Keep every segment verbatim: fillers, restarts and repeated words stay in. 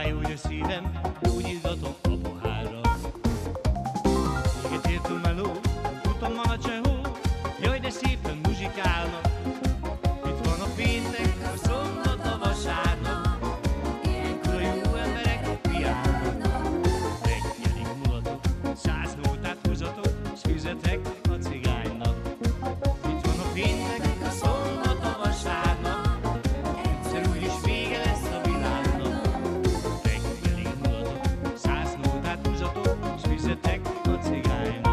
fáj úgy a szívem, úgy izgatok a pohárra. Éget ért a meló, utam a csehó, jaj de szépen muzsikálnak. Itt van a péntek, a szombat, a vasárnap, ilyenkor a jó emberek piálnak. Reggelig mulatok, száz nótát húzatok, s fizetek a cigánynak. Itt van a péntek, a szombat, a vasárnap, egyszer úgyis vége lesz a világnak. Reggelig mulatok, száz nótát húzatok, s fizetek a cigánynak.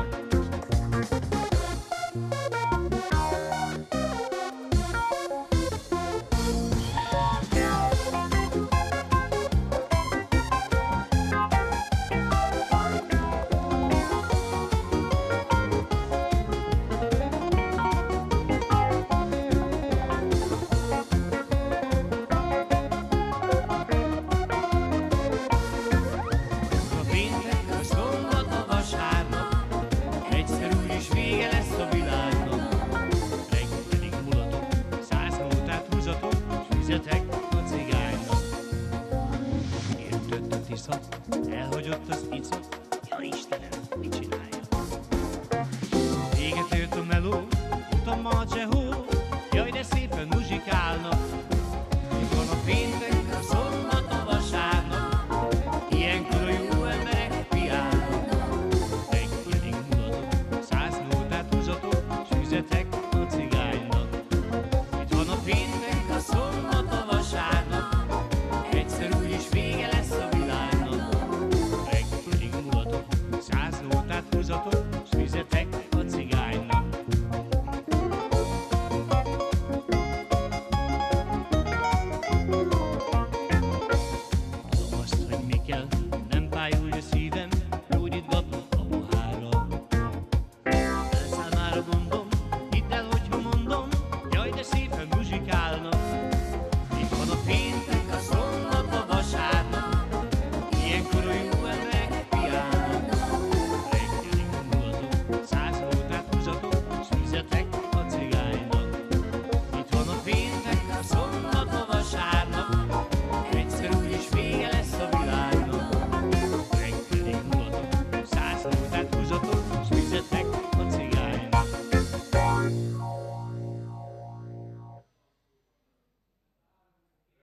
Fizetek a cigánynak. Értött a tisza, elhagyott az ica, ja Isten!